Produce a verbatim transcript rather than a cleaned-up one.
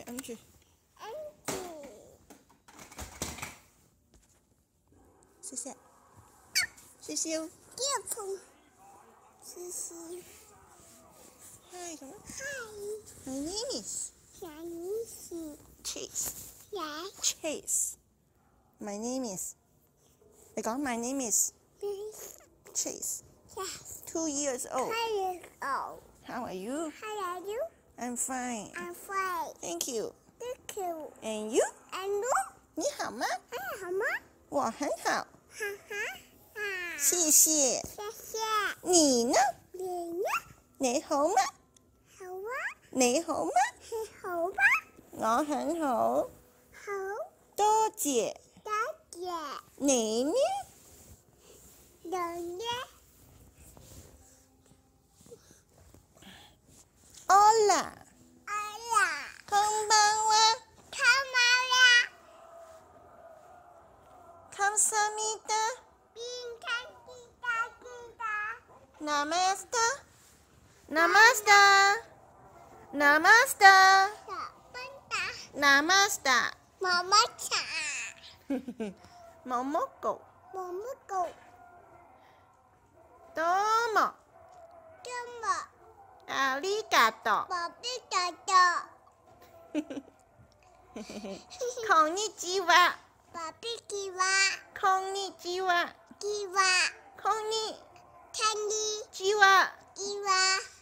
安去。 安去。 谢谢。谢谢哦。 叶枫。谢谢。 Hi， 什么 Hi。 ？My name is My name is Chase. Yes. Chase. My name is. 你講 My name is Chase. Yes. Two years old. Two years old. How are you? How are you? I'm fine. I'm fine. Thank you. Thank you. And you? And you? 你好吗？ 还好吗？ 我很好， 哈哈啊！ 謝謝。 谢谢。 你呢？ 你呢？ 你好嗎？ 好啊。 你好嗎？ 你好吧？ 我很好， 好。 多謝。 大姐。 你呢？ 你呢？ Hola。 哎呀！ こんばんは。 看妈呀！ 감사합니다。 冰看滴答滴答。 Namaste。Namaste。Namaste。 小笨蛋。 Namaste。 妈妈茶。 ももこ。 我们狗どうも。 这么ありがとう。 宝贝豆豆。 こんにちは。 宝贝鸡蛙， こんにちは。 鸡蛙， こんに看你ちは。 鸡蛙。